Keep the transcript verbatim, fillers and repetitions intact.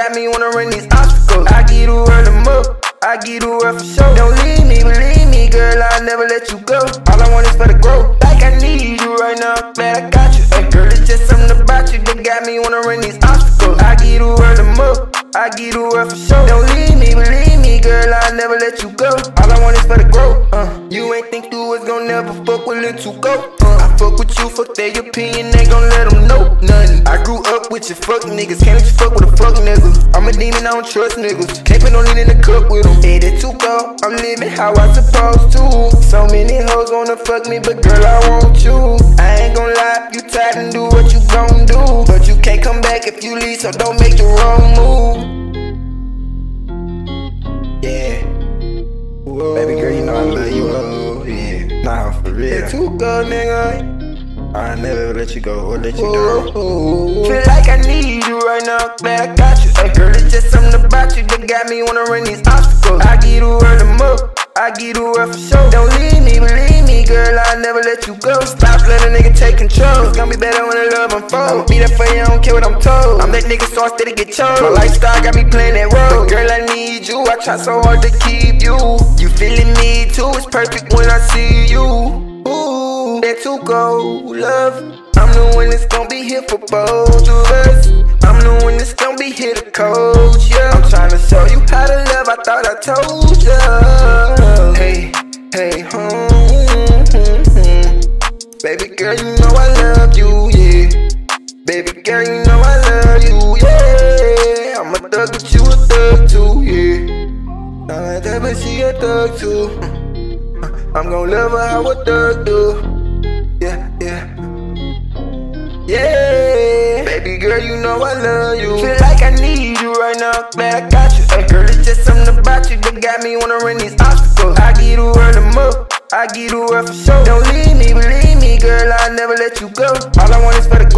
got me wanna run these obstacles. I give the world a more, I give the world for sure. Don't leave me, believe me, girl, I'll never let you go. All I want is for the growth, like I need you right now, glad I got you. Hey, girl, it's just something about you that got me wanna run these obstacles. I give the world a more, I give the world for sure. Don't leave me, believe me, girl, I'll never let you go. All I want is for the growth. Uh, you ain't think you was gon' never fuck with little go. Uh, I fuck with you, fuck their opinion, they gon' let them know nothing. I grew up with your fuck niggas, can't let you fuck with a fuck nigga. I'm a demon, I don't trust niggas, can't put no lean in the cup with them. Hey, that too go, I'm living how I supposed to. So many hoes wanna fuck me, but girl, I want you. I ain't gon' lie, you tight and do what you gon' do. But you can't come back if you leave, so don't make the wrong move. Yeah. Whoa. Baby girl, you know I love you. Oh, yeah. Nah, for real. That too go, nigga. I never let you go or let you down. Feel like I need you right now, glad I got you. Hey, girl, it's just something about you that got me wanna run these obstacles. I give the world a more, I give the world for sure. Don't leave me, believe me, girl, I'll never let you go. Stop letting a nigga take control. It's gonna be better when the love unfolds. I'ma be there for you, I don't care what I'm told. I'm that nigga so I steady get chose. My lifestyle got me playing that role. But girl, I need you, I try so hard to keep you. You feeling me too, it's perfect when I see you. Ooh, that too go, love. I'm the one that's gon' be here for both of us. I'm the one that's gon' be here to coach, yeah. I'm tryna show you how to love, I thought I told ya. Hey, hey, home, hmm, hmm. Baby girl, you know I love you, yeah. Baby girl, you know I love you, yeah. I'm a thug, but you a thug too, yeah. Not like that, but she a thug too. I'm gon' love her how a thug do. Yeah, yeah. Yeah. Baby girl, you know I love you. Feel like I need you right now, glad I got you. Hey, girl, it's just something about you that got me wanna run these obstacles. I give the world a more, I give the world for sure. Don't leave me, believe me, girl, I'll never let you go. All I want is for the